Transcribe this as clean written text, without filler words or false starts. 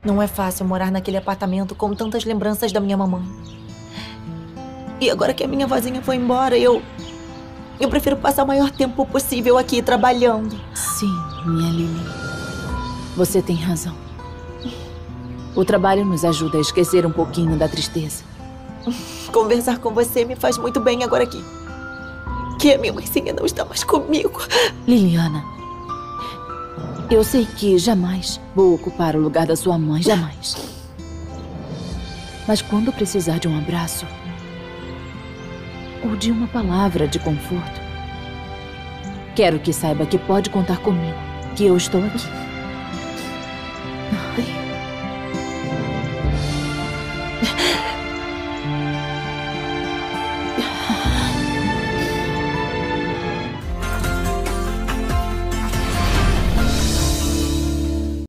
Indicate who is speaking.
Speaker 1: Não é fácil morar naquele apartamento com tantas lembranças da minha mamãe. E agora que a minha vozinha foi embora, eu prefiro passar o maior tempo possível aqui trabalhando.
Speaker 2: Sim, minha Lily. Você tem razão. O trabalho nos ajuda a esquecer um pouquinho da tristeza.
Speaker 1: Conversar com você me faz muito bem agora que a minha mãezinha não está mais comigo.
Speaker 2: Liliana, eu sei que jamais vou ocupar o lugar da sua mãe, jamais. Mas quando precisar de um abraço ou de uma palavra de conforto, quero que saiba que pode contar comigo, que eu estou aqui. Ai.